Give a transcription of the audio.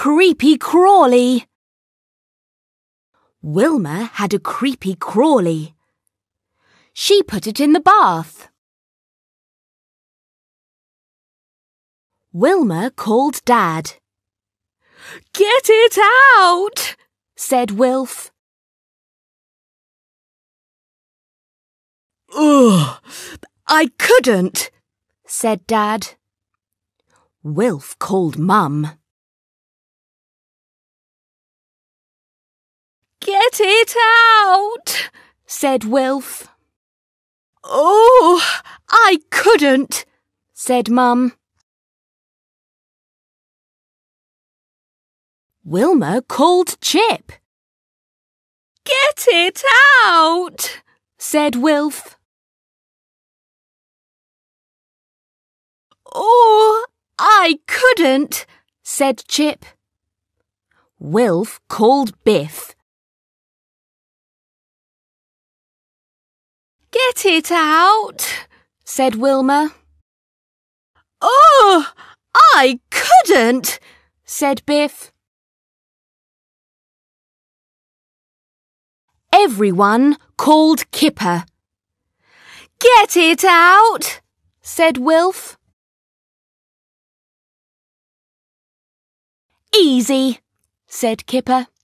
creepy crawly. Wilma had a creepy crawly. She put it in the bath. Wilma called Dad. "Get it out," said Wilf. "Ugh, I couldn't," said Dad. Wilf called Mum. "Get it out," said Wilf. "Oh, I couldn't," said Mum. Wilma called Chip. "Get it out," said Wilf. "Oh, I couldn't," said Chip. Wilf called Biff. "Get it out," said Wilma. "Oh, I couldn't," said Biff. Everyone called Kipper. "Get it out," said Wilf. "Easy," said Kipper.